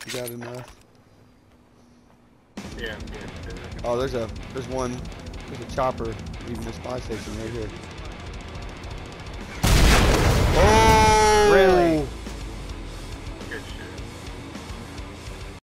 You got enough. Yeah. Oh, there's a chopper leaving the spy station right here. Oh!